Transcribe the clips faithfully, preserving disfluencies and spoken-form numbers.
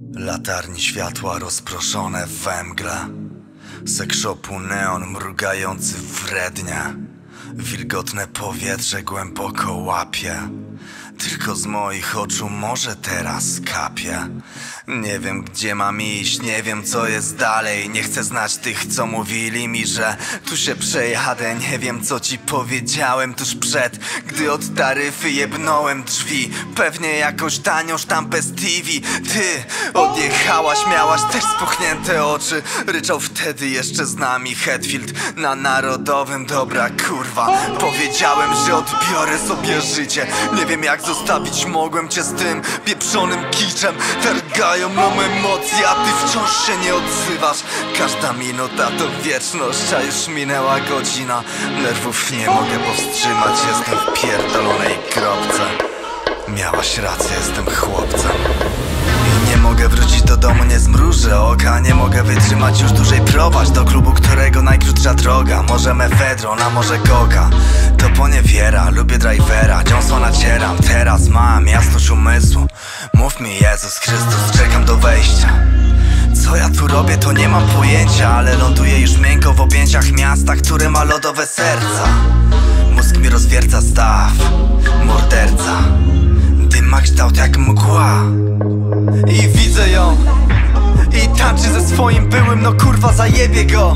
Latarni światła rozproszone w węgle, sekshopu neon mrugający wrednie. Wilgotne powietrze głęboko łapie, tylko z moich oczu może teraz kapie. Nie wiem gdzie mam iść, nie wiem co jest dalej. Nie chcę znać tych co mówili mi, że tu się przejadę. Nie wiem co ci powiedziałem tuż przed, gdy od taryfy jebnąłem drzwi. Pewnie jakąś tanią sztampę z T V. Ty odjechałaś, miałaś też spuchnięte oczy. Ryczał wtedy jeszcze z nami Hetfield na Narodowym. Dobra kurwa, powiedziałem, że odbiorę sobie życie. Nie wiem jak zostawić mogłem cię z tym pieprzonym kiczem. Targają nam emocje, a ty wciąż się nie odzywasz. Każda minuta to wieczność, a już minęła godzina. Nerwów nie mogę powstrzymać, jestem w pierdolonej kropce. Miałaś rację, jestem chłopcem. I nie mogę wrócić do domu, nie zmrużę oka. Nie mogę wytrzymać już dłużej, prowadź do klubu, którego najkrótsza droga. Może mefedron, a może koka. To poniewiera, lubię drivera, dziąsła nacieram. Teraz mam jasność umysłu. Mów mi Jezus Chrystus, czekam do wejścia. Co ja tu robię to nie mam pojęcia, ale ląduję już miękko w objęciach miasta, które ma lodowe serca. Mózg mi rozwierca staw, morderca. Dym ma kształt jak mgła i widzę ją, i tańczy ze swoim byłym, no kurwa zajebie go.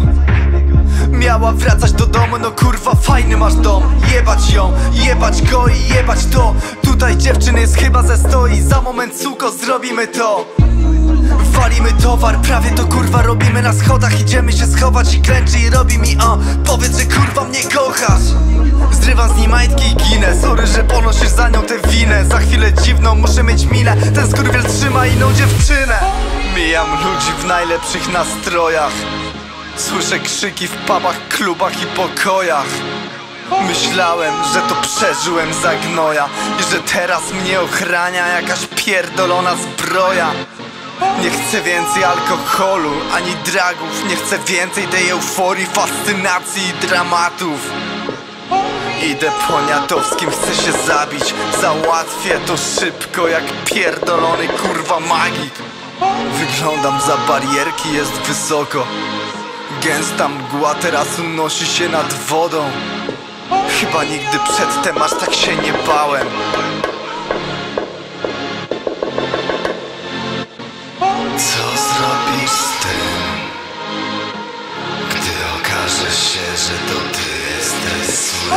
Miała wracać do domu, no kurwa fajny masz dom. Jebać ją, jebać go i jebać to. Tutaj dziewczyn jest chyba ze stoi. Za moment suko zrobimy to. Walimy towar, prawie to kurwa robimy na schodach. Idziemy się schować i klęczy i robi mi o. Powiedz, że kurwa mnie kochasz. Zrywam z niej majtki i ginę. Sorry, że ponosisz za nią tę winę. Za chwilę dziwną muszę mieć minę. Ten skurwiel trzyma inną dziewczynę. Mijam ludzi w najlepszych nastrojach. Słyszę krzyki w pubach, klubach i pokojach. Myślałem, że to przeżyłem za gnoja i że teraz mnie ochrania jakaś pierdolona zbroja. Nie chcę więcej alkoholu ani dragów. Nie chcę więcej tej euforii, fascynacji i dramatów. Idę poniatowskim, chcę się zabić. Załatwię to szybko jak pierdolony kurwa magik. Wyglądam za barierki, jest wysoko. Gęsta mgła teraz unosi się nad wodą. Chyba nigdy przedtem aż tak się nie bałem. Co zrobisz z tym, gdy okaże się, że to ty jesteś zły?